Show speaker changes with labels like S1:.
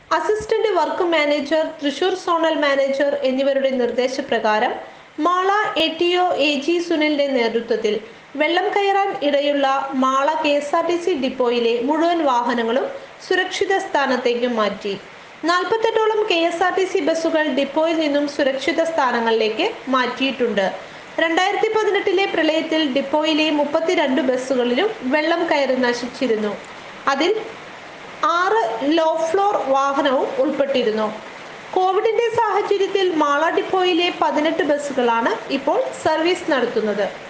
S1: Assistant work manager, Thrissur zonal manager എന്നിവരുടെ നിർദ്ദേശപ്രകാരം Mala ATO AG സുനിലിന്റെ നേതൃത്വത്തിൽ വെള്ളം കയറാൻ ഇടയുള്ള മാള KSRTC ഡിപ്പോയിലെ മുഴുവൻ വാഹനങ്ങളും സുരക്ഷിത സ്ഥാനത്തേക്ക് മാറ്റി. 48ഓളം KSRTC ബസ്സുകൾ ഡിപ്പോയിൽ നിന്നും സുരക്ഷിത സ്ഥാനങ്ങളിലേക്ക് മാറ്റിയിട്ടുണ്ട്. 2018 പ്രളയത്തിൽ ഡിപ്പോയിലെ 32 ബസ്സുകളിലും വെള്ളം കയറി നശിച്ചിരുന്നു. അതിൽ 6 ലോ ഫ്ലോർ വാഹനവും ഉൾപ്പെട്ടിരുന്നു. കോവിഡിന്റെ സാഹചര്യത്തിൽ മാള ഡിപ്പോയിലെ 18 ബസ്സുകളാണ് ഇപ്പോൾ സർവീസ് നടത്തുന്നത്.